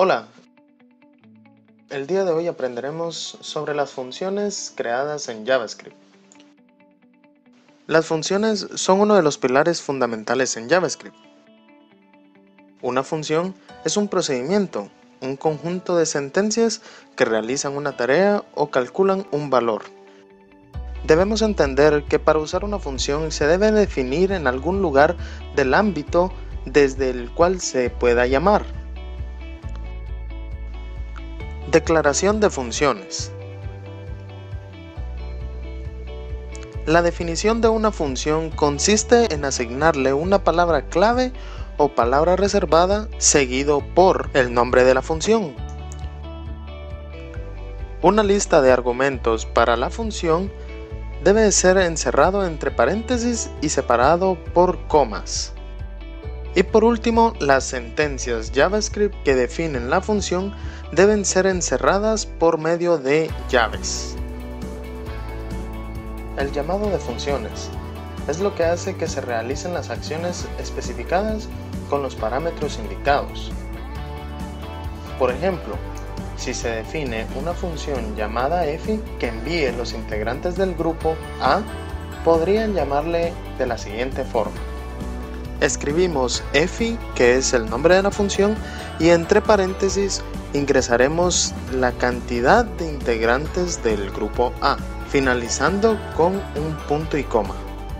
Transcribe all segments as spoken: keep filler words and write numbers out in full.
Hola, el día de hoy aprenderemos sobre las funciones creadas en JavaScript. Las funciones son uno de los pilares fundamentales en JavaScript. Una función es un procedimiento, un conjunto de sentencias que realizan una tarea o calculan un valor. Debemos entender que para usar una función se debe definir en algún lugar del ámbito desde el cual se pueda llamar. Declaración de funciones. La definición de una función consiste en asignarle una palabra clave o palabra reservada seguido por el nombre de la función. Una lista de argumentos para la función debe ser encerrado entre paréntesis y separado por comas. Y por último, las sentencias JavaScript que definen la función deben ser encerradas por medio de llaves. El llamado de funciones es lo que hace que se realicen las acciones especificadas con los parámetros indicados. Por ejemplo, si se define una función llamada efi que envíe los integrantes del grupo A, podrían llamarle de la siguiente forma. Escribimos efi, que es el nombre de la función, y entre paréntesis ingresaremos la cantidad de integrantes del grupo A, finalizando con un punto y coma.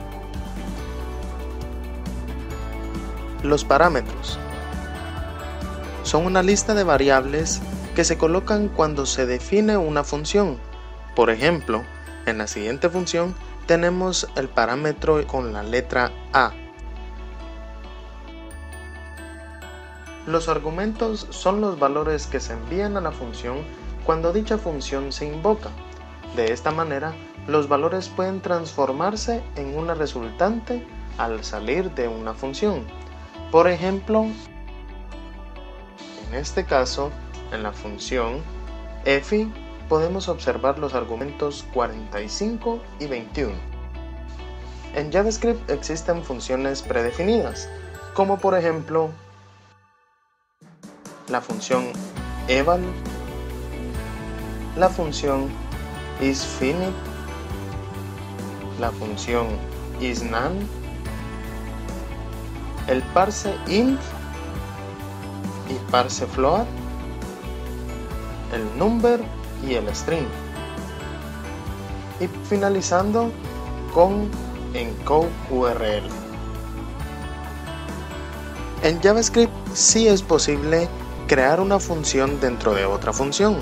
Los parámetros son una lista de variables que se colocan cuando se define una función. Por ejemplo, en la siguiente función tenemos el parámetro con la letra A. Los argumentos son los valores que se envían a la función cuando dicha función se invoca. De esta manera, los valores pueden transformarse en una resultante al salir de una función. Por ejemplo, en este caso, en la función efi podemos observar los argumentos cuarenta y cinco y veintiuno. En JavaScript existen funciones predefinidas, como por ejemplo la función eval, la función isFinit, la función isNames, el parseInt y parseFloat, el number y el string, y finalizando con encodeURL. En JavaScript sí es posible crear una función dentro de otra función.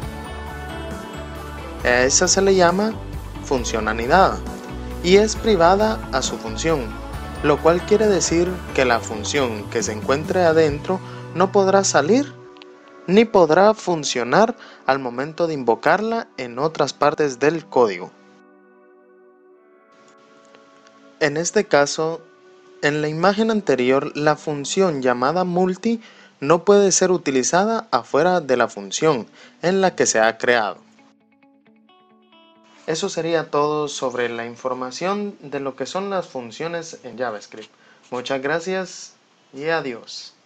A esa se le llama función anidada y es privada a su función, lo cual quiere decir que la función que se encuentre adentro no podrá salir ni podrá funcionar al momento de invocarla en otras partes del código. En este caso, en la imagen anterior, la función llamada multi no puede ser utilizada afuera de la función en la que se ha creado. Eso sería todo sobre la información de lo que son las funciones en JavaScript. Muchas gracias y adiós.